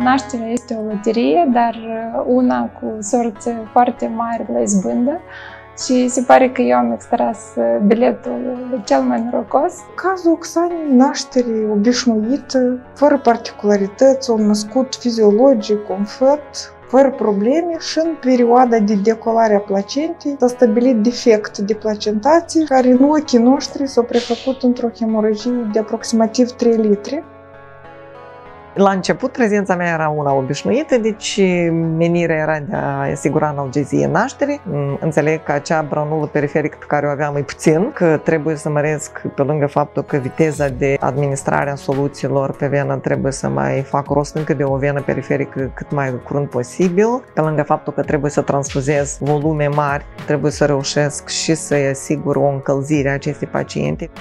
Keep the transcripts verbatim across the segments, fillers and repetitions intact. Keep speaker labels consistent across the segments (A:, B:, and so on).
A: naștere este o loterie, dar una cu sorți foarte mari la izbândă. Și se pare că eu am extras biletul cel mai norocos.
B: Cazul Oxanei, naștere obișnuită, fără particularități, un născut fiziologic, confort, fără probleme și în perioada de decolare a placentei s-a stabilit defect de placentație care în ochii noștri s-a prefăcut într-o hemoragie de aproximativ trei litri.
C: La început, prezența mea era una obișnuită, deci menirea era de a asigura analgezie în naștere. Înțeleg că acea branulă periferică pe care o aveam e puțin, că trebuie să măresc, pe lângă faptul că viteza de administrare a soluțiilor pe venă trebuie să mai fac rost încă de o venă periferică cât mai curând posibil, pe lângă faptul că trebuie să transfuzez volume mari, trebuie să reușesc și să-i asigur o încălzire a acestei paciente.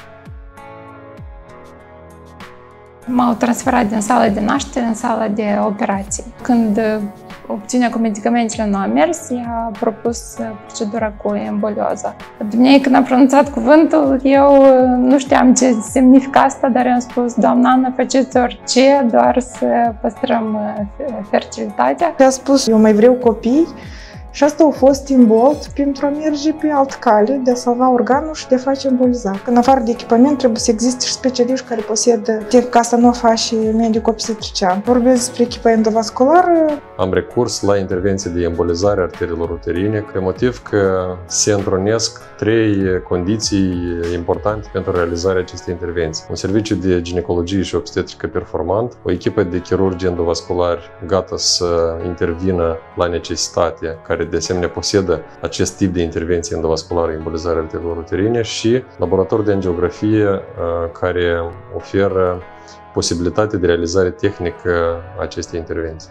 A: M-au transferat din sala de naștere în sala de operații. Când opțiunea cu medicamentele nu a mers, i-a propus procedura cu embolioză. Dumnezeu, când a pronunțat cuvântul, eu nu știam ce semnifică asta, dar i-am spus: doamna Ana, faceți orice, doar să păstrăm fertilitatea.
B: I-a spus: eu mai vreau copii. Și asta a fost imbold pentru a merge pe alt cale, de a salva organul și de a face embolizare. În afară de echipament trebuie să existe și specialiști care posedă tehnica asta nu o face medic obstetrician. Vorbesc despre echipamentul vascular.
D: Am recurs la intervenție de embolizare arteriilor uterine pe motiv că se întrunesc trei condiții importante pentru realizarea acestei intervenții. Un serviciu de ginecologie și obstetrică performant, o echipă de chirurgi endovasculari gata să intervină la necesitate, care de asemenea posedă acest tip de intervenție endovasculară, embolizare arteriilor uterine, și laborator de angiografie care oferă posibilitatea de realizare tehnică a acestei intervenții.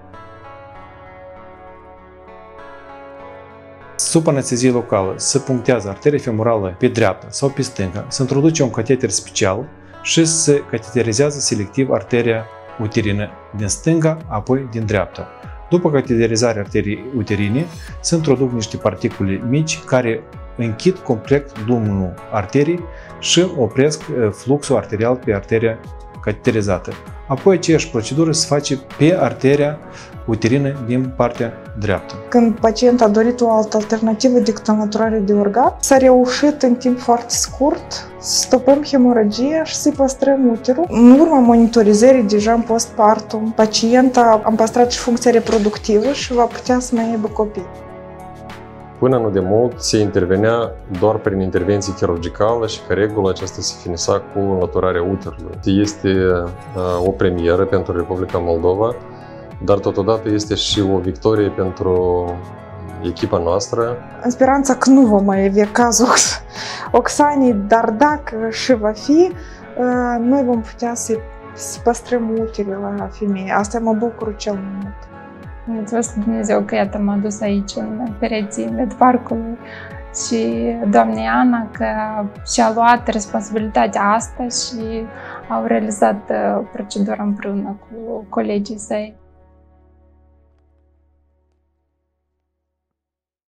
E: Sub anestezie locală se punctează arteria femorală pe dreapta sau pe stânga, se introduce un cateter special și se cateterizează selectiv arteria uterină din stânga, apoi din dreapta. După cateterizarea arteriei uterine, se introduc niște particule mici care închid complet lumenul arteriei și opresc fluxul arterial pe arteria cateterizată. Apoi aceeași procedură se face pe arteria uterină din partea dreaptă.
B: Când pacientul a dorit o altă alternativă decât înlăturare de organ, s-a reușit în timp foarte scurt să stopăm hemoragia și să păstrăm uterul. În urma monitorizării deja în postpartum, pacienta a păstrat și funcția reproductivă și va putea să mai aibă copii.
D: Până nu de mult se intervenea doar prin intervenție chirurgicală și ca regulă aceasta se finisa cu înlăturarea uterului. Este o premieră pentru Republica Moldova, dar totodată este și o victorie pentru echipa noastră.
B: În speranța că nu vom mai avea cazul Oxanei, dar dacă și va fi, noi vom putea să, să păstrăm uterul la femeie. Asta mă bucur cel mai mult.
A: Mulțumesc Dumnezeu că iată m-a dus aici în pereții Medparcului și doamnei Ana că și-a luat responsabilitatea asta și au realizat procedura împreună cu colegii săi.